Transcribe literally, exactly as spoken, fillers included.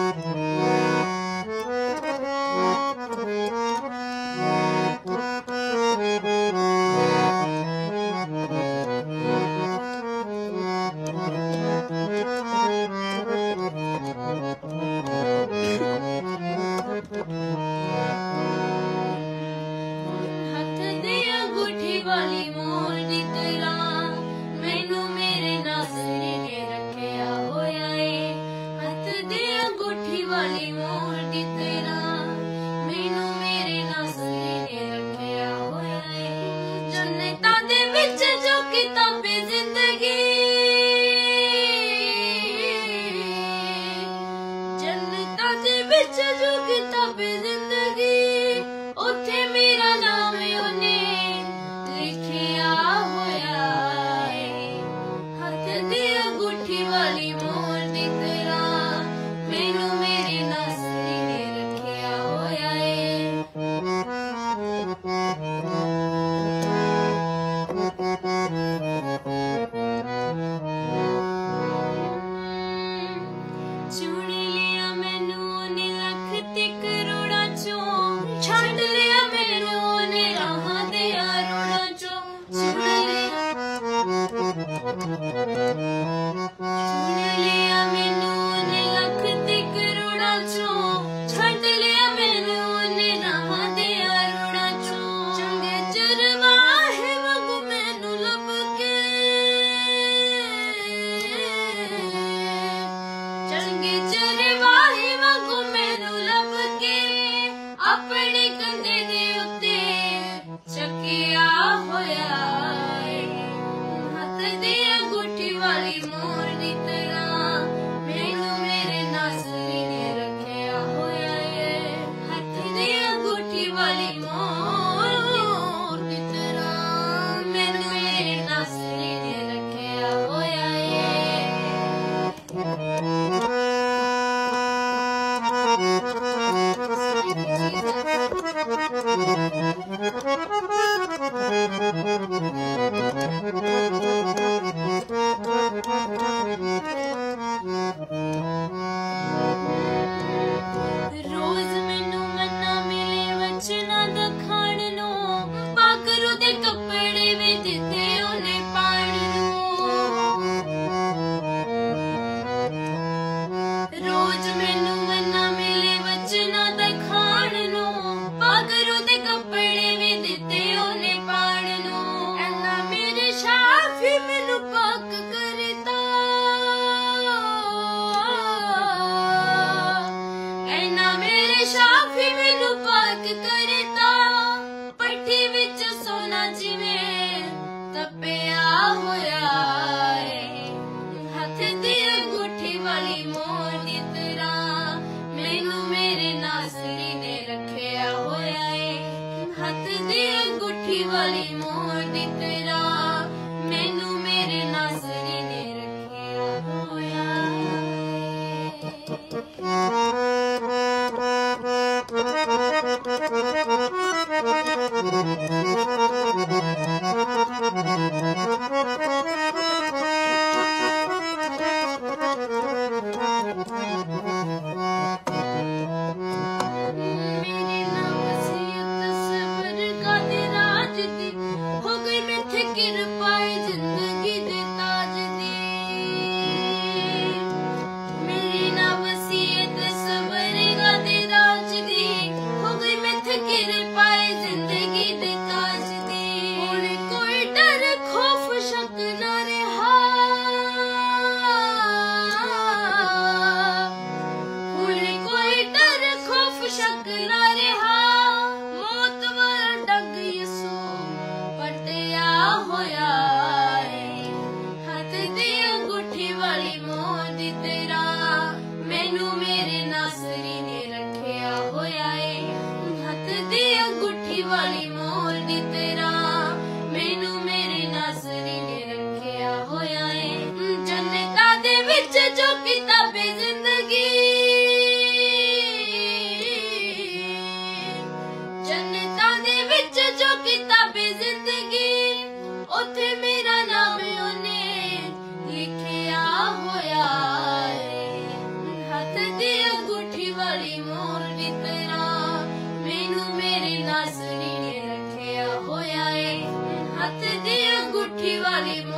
वाली मोर दी तरह मैनू मेरे नासरी ने रखिया होया ए। हथ दे अंगूठी वाली मोर दी तरह मैनू मेरे नासरी ने रखिया होया ए। जन्नतां दे विच जो किताबे जिंदगी, जन्नतां दे विच जो किताबे जिंदगी, उत्थे मेरा नाम ओने लिखिया होया ए। हथ दी अंगूठी वाली मोर दी तरह मैनू मेरे नासरी ने रखिया होया ए। चुन लिया मैनू ओने लख ते करोड़ां चों, छड्ड लिया मैनू ओने राहां दे अरोड़ां चों। चुन लिया चुन लिया मैनू ओने लख ते करोड़ां चों, छड्ड लिया मैनू ओने राहां दे अरोड़ां चों। चंगे चरवाहे वांगू मैनू लभ के, चंगे चरवाहे वांगू मैनू लभ के, अपने कंधे दे उत्ते चकिया होया ए। हथ दी अंगूठी वाली मोर दी तरह मैनू मेरे नासरी ने रखिया होया ए। हथ दी अंगूठी वाली मोर दी तरह मैनू मेरे नासरी ने रखिया होया रोज मैनू मन्ना मिले वचना दा खाण नू, पागरू दे कपड़े वे दिते ओने पाण नू। रोज मैनू मन्ना मिले वचना दा खाण नू, पागरू दे कपड़े वे दिते ओने पाण नू। ऐना मेरे शाफी मैनू पाक करता, ऐना मेरे शाफी मैनू पाक करता। पट्ठी विच सोना जिवें तपिया होया ए। हथ दी अंगूठी वाली मोर दी तरह मैनू मेरे नासरी ने रखिया होया ए। हथ दी अंगूठी वाली मोर दी तरह मैनू मेरे नासरी ने रखिया होया मेरे नाम वसीयत सबर का दे राज दी, हो गई मैथे किरपाए जिंदगी दे ताज दी। मेरी ना वसीयत सबर का दे राज दी, हो गई मैथे किरपाए जिंदगी दे ताज दी। हुण कोई डर खौफ शक ना रहा, हुण कोई डर खौफ शक ना रहा। मौत वाला डंग यसू पलटिया होया ए। हथ दी अंगूठी वाली मोर दी तरह मैनू मेरे नासरी ने रखिया होया ए। हथ दी अंगूठी वाली मोर दी तरह मैनू मेरे नासरी ने रखिया होया ए। जन्नतां दे विच जो किताबे जिंदगी, जन्नतां दे विच जो किताबे जिंदगी, उत्थे मेरा नाम ओने लिखिया होया ए। हथ दी अंगूठी नासरी ने रखिया होया है, हाथ दी अंगूठी वाली